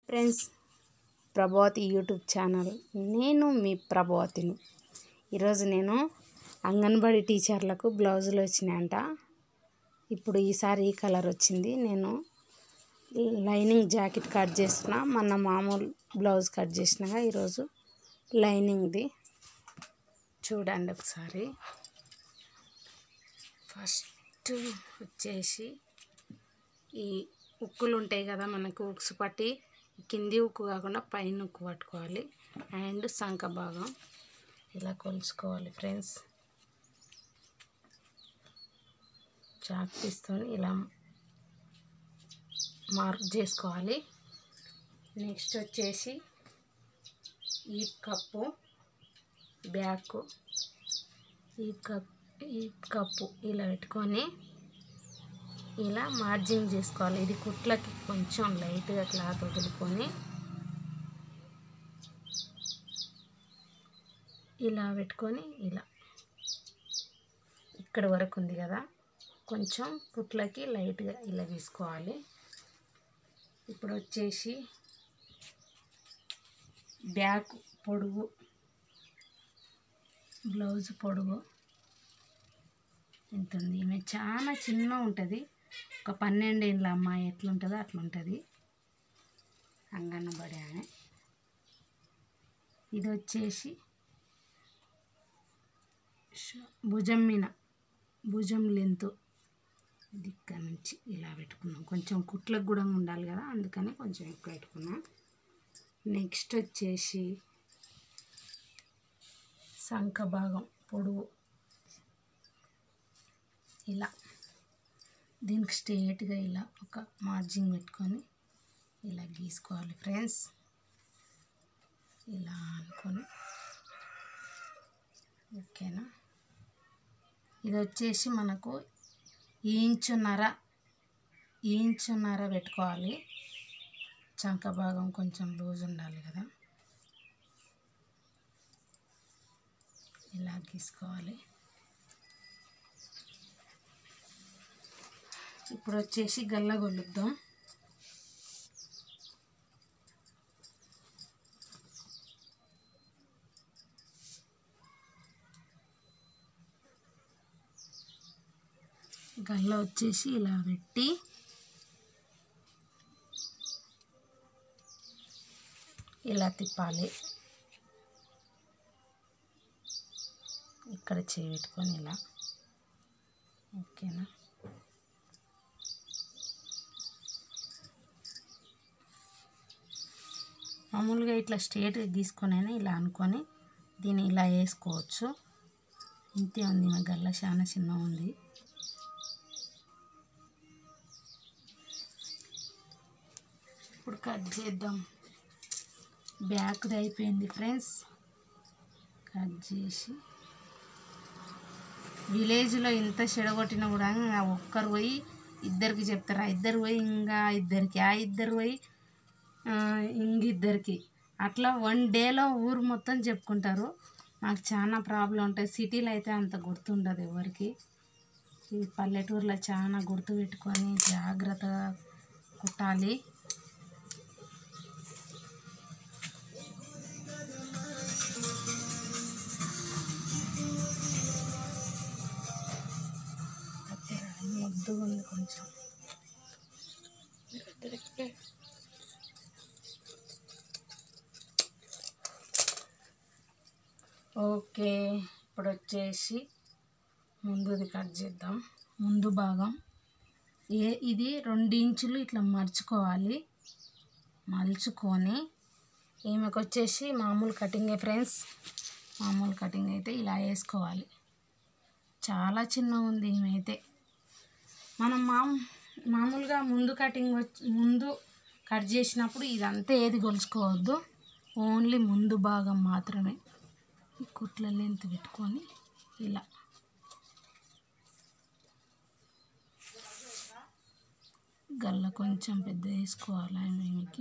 Friends, Prabhavati YouTube channel. నేను మీ ప్రభావతిని. ఈరోజు నేను అంగన్వాడీ టీచర్లకు బ్లౌజులు వచ్చినాయంట. ఇప్పుడు ఈసారి ఈ కలర్ వచ్చింది. నేను లైనింగ్ జాకెట్ కట్ చేస్తున్నా. మొన్న మామూలు బ్లౌజ్ కట్ చేసినాగా ఈరోజు లైనింగ్ది చూడండి ఒకసారి. ఫస్ట్ వచ్చేసి ఈ ఉక్కులు ఉంటాయి కదా మనకు, ఉక్స్ పట్టి కింది ఉక్కు కాకుండా పైన ఉక్కు పట్టుకోవాలి. అండ్ సంక భాగం ఇలా కొలుచుకోవాలి ఫ్రెండ్స్. చాక్ తీసుకొని ఇలా మార్క్ చేసుకోవాలి. నెక్స్ట్ వచ్చేసి ఈ కప్పు బ్యాక్ ఈ కప్పు ఇలా పెట్టుకొని ఇలా మార్జింగ్ చేసుకోవాలి. ఇది కుట్లకి కొంచెం లైట్గా క్లాత్ వదులుకొని ఇలా పెట్టుకొని ఇలా ఇక్కడ వరకు ఉంది కదా, కొంచెం కుట్లకి లైట్గా ఇలా తీసుకోవాలి. ఇప్పుడు వచ్చేసి బ్యాక్ పొడుగు, బ్లౌజ్ పొడుగు ఎంత ఉంది? ఈమె చాలా చిన్న ఉంటుంది. ఒక 12 ఏళ్ళ అమ్మాయి ఎట్లుంటుందో అట్లుంటుంది అంగన్వాడీ ఆమె. ఇది వచ్చేసి భుజం మీద, భుజం లెంత్ ఇది ఇక్కడ నుంచి ఇలా పెట్టుకున్నాం. కొంచెం కుట్లకు కూడా ఉండాలి కదా, అందుకని కొంచెం ఎక్కువ పెట్టుకున్నాం. నెక్స్ట్ వచ్చేసి సంక భాగం పొడుగు ఇలా దీనికి స్ట్రేట్గా ఇలా ఒక మార్జింగ్ పెట్టుకొని ఇలా గీసుకోవాలి ఫ్రెండ్స్. ఇలా అనుకొని ఓకేనా. ఇది వచ్చేసి మనకు ఇంచున్నర పెట్టుకోవాలి. చంక భాగం కొంచెం లూజ్ ఉండాలి కదా, ఇలా గీసుకోవాలి. ఇప్పుడు వచ్చేసి గల్ల కొలుద్దాం. గల్ల వచ్చేసి ఇలా పెట్టి ఇలా తిప్పాలి. ఇక్కడ చేయి పెట్టుకొని ఇలా ఓకేనా. మామూలుగా ఇట్లా స్ట్రేట్గా గీసుకొనైనా ఇలా అనుకొని దీన్ని ఇలా వేసుకోవచ్చు. ఇంతే ఉంది. మా గల్ల చాలా చిన్న ఉంది. ఇప్పుడు కట్ చేద్దాం. బ్యాక్ది అయిపోయింది ఫ్రెండ్స్. కట్ చేసి విలేజ్లో ఇంత చెడగొట్టినా కూడా ఒక్కరు పోయి ఇద్దరికి చెప్తారు, ఆ ఇద్దరు పోయి ఇంకా ఇద్దరికి, ఆ ఇద్దరు పోయి ఇంకిద్దరికి, అట్లా 1 డేలో ఊరు మొత్తం చెప్పుకుంటారు. మాకు చాలా ప్రాబ్లం ఉంటుంది. సిటీలో అయితే అంత గుర్తుండదు ఎవరికి. ఈ పల్లెటూరులో చాలా గుర్తు పెట్టుకొని జాగ్రత్తగా కుట్టాలి. ముద్దుగా ఉంది కొంచెం. ఓకే, ఇప్పుడు వచ్చేసి ముందుది కట్ చేద్దాం. ముందు భాగం ఇది 2 ఇంచులు ఇట్లా మర్చుకోవాలి. మలుచుకొని ఈమెకు వచ్చేసి మామూలు కటింగే ఫ్రెండ్స్. మామూలు కటింగ్ అయితే ఇలా వేసుకోవాలి. చాలా చిన్న ఉంది ఈమె అయితే. మనం మామూలుగా ముందు కట్ చేసినప్పుడు ఇదంతా ఏది కొలుచుకోవద్దు, ఓన్లీ ముందు భాగం మాత్రమే. కుట్ల లెంత్ పెట్టుకొని ఇలా గల్ల కొంచెం పెద్ద వేసుకోవాలి ఆమెకి.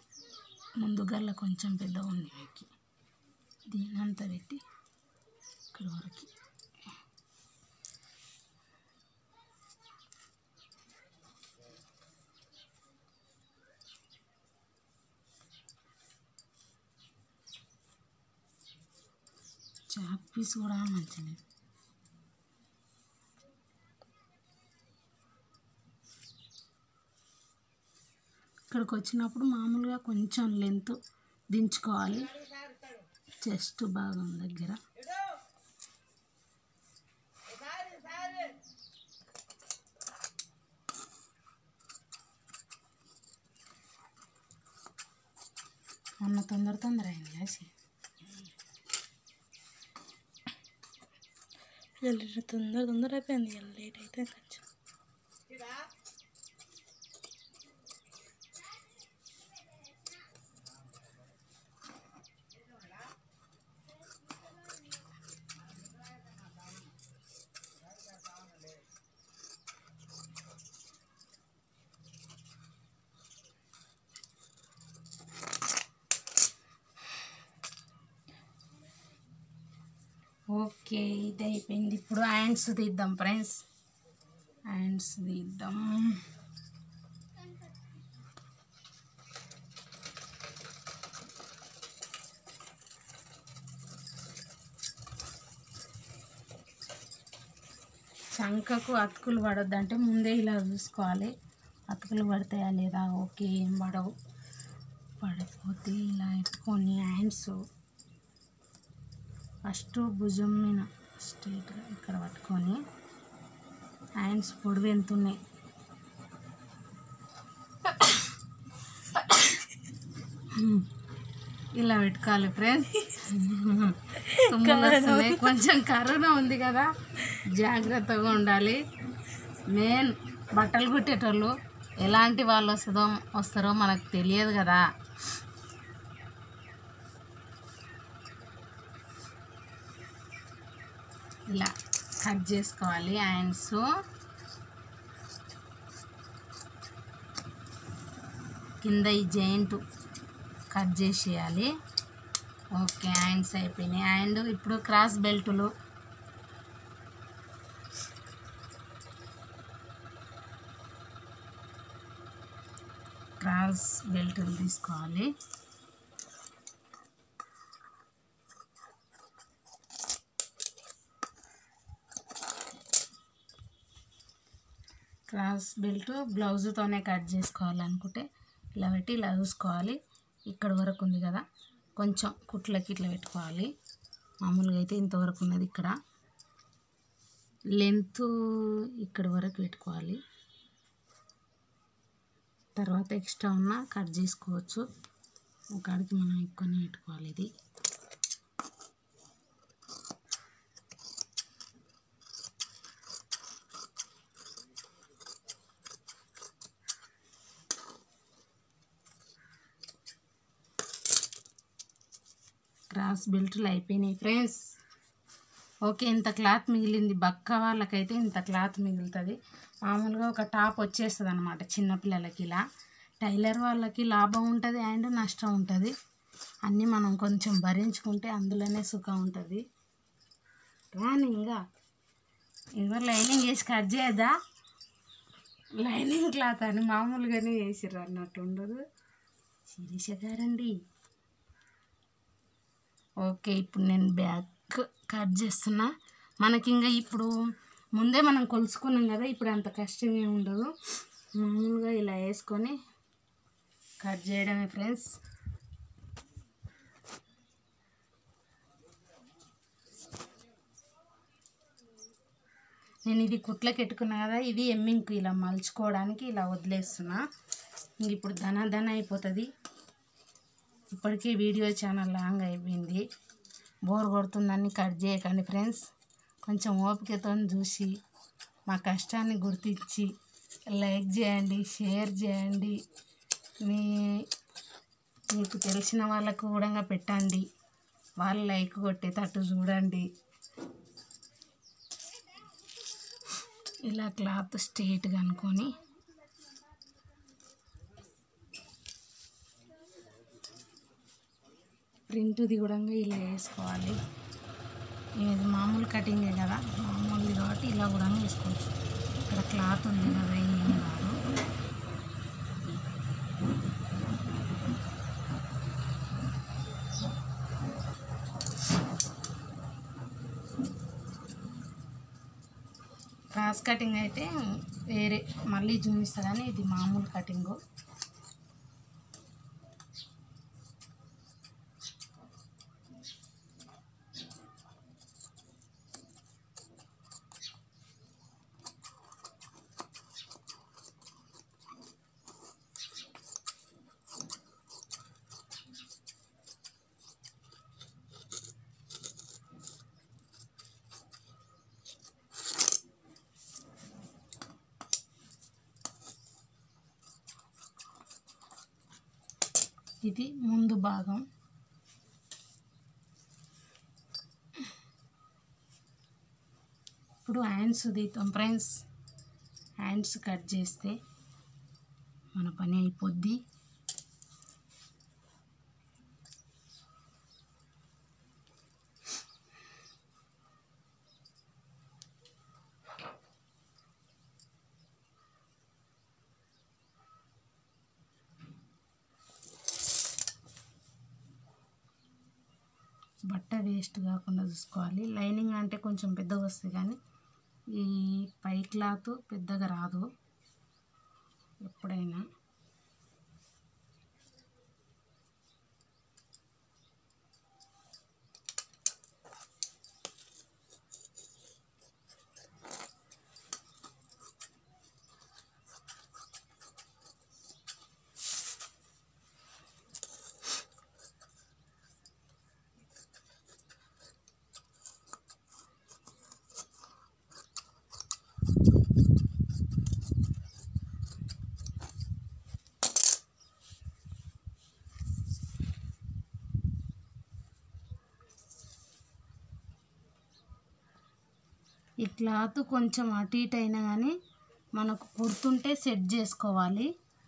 ముందు గల్ల కొంచెం పెద్ద ఉంది మీకు, దీనంతా పెట్టి ఇక్కడ వరకు. చాక్ పీస్ కూడా మంచిది. ఇక్కడికి వచ్చినప్పుడు మామూలుగా కొంచెం లెంత్ దించుకోవాలి చెస్ట్ భాగం దగ్గర. మొన్న తొందర అయింది కాసి తొందర అయిపోయింది. లేట్ అయితే కొంచెం ఓకే. ఇది అయిపోయింది. ఇప్పుడు హ్యాండ్స్ తీద్దాం ఫ్రెండ్స్. హ్యాండ్స్ తీద్దాం. చంకకు అతుకులు పడొద్దంటే ముందే ఇలా చూసుకోవాలి, అతుకులు పడతాయా లేదా. ఓకే, ఏం పడవు. పడిపోతే ఇలా ఎత్తుకొని హ్యాండ్స్ ఫస్ట్ భుజం మీద స్ట్రైట్గా ఇక్కడ పట్టుకొని, హ్యాండ్స్ పొడవు ఎంత ఉన్నాయి ఇలా పెట్టుకోవాలి ఫ్రెండ్స్. తుమ్ములు వస్తున్నాయి, కొంచెం కరోనా ఉంది కదా, జాగ్రత్తగా ఉండాలి. మెయిన్ బట్టలు కుట్టేటోళ్ళు ఎలాంటి వాళ్ళు వస్తారో మనకు తెలియదు కదా. ఇలా కట్ చేసుకోవాలి హ్యాండ్స్. కింద ఈ జాయింట్ కట్ చేసేయాలి. ఓకే, హ్యాండ్స్ అయిపోయినాయి. అండ్ ఇప్పుడు క్రాస్ బెల్టులు. క్రాస్ బెల్టులు తీసుకోవాలి. క్రాస్ బెల్ట్ బ్లౌజ్తోనే కట్ చేసుకోవాలనుకుంటే ఇలా పెట్టి ఇలా చూసుకోవాలి. ఇక్కడ వరకు ఉంది కదా, కొంచెం కుట్లకి ఇట్లా పెట్టుకోవాలి. మామూలుగా అయితే ఇంతవరకు ఉన్నది. ఇక్కడ లెంత్ ఇక్కడ వరకు పెట్టుకోవాలి. తర్వాత ఎక్స్ట్రా ఉన్న కట్ చేసుకోవచ్చు. ఒకడికి మనం ఎక్కువనే పెట్టుకోవాలి. ఇది క్రాస్ బెల్ట్లు అయిపోయినాయి ఫ్రెండ్స్. ఓకే, ఇంత క్లాత్ మిగిలింది. బక్క వాళ్ళకైతే ఇంత క్లాత్ మిగులుతుంది. మామూలుగా ఒక టాప్ వచ్చేస్తుంది అనమాట చిన్నపిల్లలకి. ఇలా టైలర్ వాళ్ళకి లాభం ఉంటుంది అండ్ నష్టం ఉంటుంది. అన్నీ మనం కొంచెం భరించుకుంటే అందులోనే సుఖం ఉంటుంది. రాని ఇంకా ఎవరు లైనింగ్ వేసి కట్ చేయదా, లైనింగ్ క్లాత్ అని మామూలుగానే వేసిర్రు అన్నట్టు ఉండదు. శిరీష గారండి. ఓకే, ఇప్పుడు నేను బ్యాక్ కట్ చేస్తున్నా. మనకి ఇంకా ఇప్పుడు ముందే మనం కొలుసుకున్నాం కదా, ఇప్పుడు అంత కష్టం ఏమి ఉండదు. మామూలుగా ఇలా వేసుకొని కట్ చేయడమే ఫ్రెండ్స్. నేను ఇది కుట్లకి పెట్టుకున్నా కదా, ఇది ఎమ్మింగ్కి ఇలా మలుచుకోవడానికి ఇలా వదిలేస్తున్నా. ఇంక ఇప్పుడు దన అయిపోతుంది. ఇప్పటికీ వీడియో చాలా లాంగ్ అయిపోయింది. బోర్ కొడుతుందని కట్ చేయకండి ఫ్రెండ్స్. కొంచెం ఓపికతో చూసి మా కష్టాన్ని గుర్తించి లైక్ చేయండి, షేర్ చేయండి. మీకు తెలిసిన వాళ్ళకు కూడా పెట్టండి. వాళ్ళు లైక్ కొట్టేటట్టు చూడండి. ఇలా క్లాత్ స్ట్రైట్గా అనుకొని ప్రింట్ది కూడా ఇలా వేసుకోవాలి. ఇది మామూలు కటింగే కదా, మామూలుది కాబట్టి ఇలా కూడా వేసుకోవచ్చు. ఇక్కడ క్లాత్ ఉంది కదా, ఏం కాదు. క్రాస్ కటింగ్ అయితే వేరే మళ్ళీ చూపిస్తా, కానీ ఇది మామూలు కటింగు. ఇది ముందు భాగం. ఇప్పుడు హ్యాండ్స్ తీద్దాం ఫ్రెండ్స్. హ్యాండ్స్ కట్ చేస్తే మన పని అయిపోద్ది. బట్ట వేస్ట్ కాకుండా చూసుకోవాలి. లైనింగ్ అంటే కొంచెం పెద్దగా వస్తుంది, కానీ ఈ పై క్లాత్ పెద్దగా రాదు ఎప్పుడైనా. ఈ క్లాత్ కొంచెం అటు ఇటు అయినా కానీ మనకు కుడుతుంటే సెట్ చేసుకోవాలి.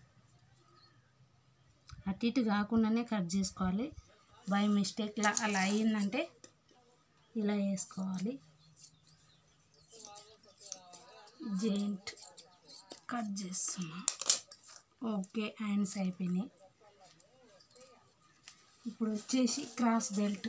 అటు ఇటు కాకుండానే కట్ చేసుకోవాలి. బై మిస్టేక్ అలా అయ్యిందంటే ఇలా వేసుకోవాలి. జాయింట్ కట్ చేస్తున్నా. ఓకే, హ్యాండ్స్ అయిపోయినాయి. ఇప్పుడు వచ్చేసి క్రాస్ బెల్ట్.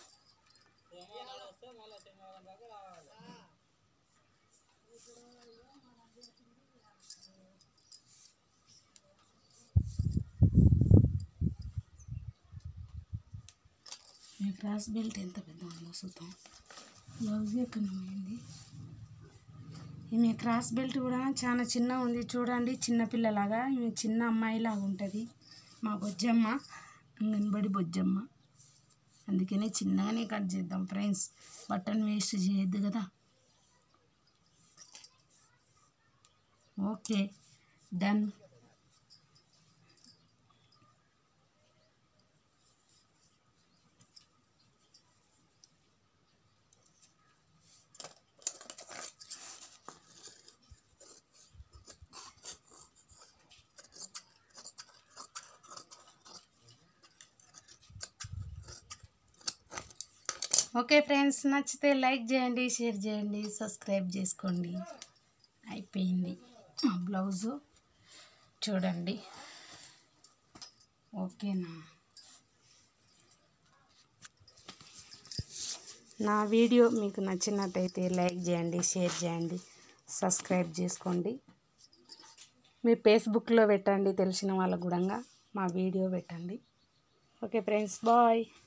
ఈ క్రాస్ బెల్ట్ ఎంత పెద్ద ఉందో చూద్దాం. బ్లౌజ్ ఎక్కడమైంది. ఈమె క్రాస్ బెల్ట్ కూడా చాలా చిన్న ఉంది చూడండి, చిన్నపిల్లలాగా. ఈమె చిన్న అమ్మాయిలాగా ఉంటుంది. మా బొజ్జమ్మ, అంగన్బడి బొజ్జమ్మ. అందుకనే చిన్నగానే కట్ చేద్దాం ఫ్రెండ్స్, బట్టన్ వేస్ట్ చేయొద్దు కదా. Okay, done. ఓకే ఫ్రెండ్స్, నచ్చితే లైక్ చేయండి, షేర్ చేయండి, సబ్స్క్రైబ్ చేసుకోండి. అయిపోయింది మా బ్లౌజు చూడండి. ఓకేనా? నా వీడియో మీకు నచ్చినట్టయితే లైక్ చేయండి, షేర్ చేయండి, సబ్స్క్రైబ్ చేసుకోండి. మీ ఫేస్బుక్లో పెట్టండి, తెలిసిన వాళ్ళకు కూడా మా వీడియో పెట్టండి. Okay friends, bye.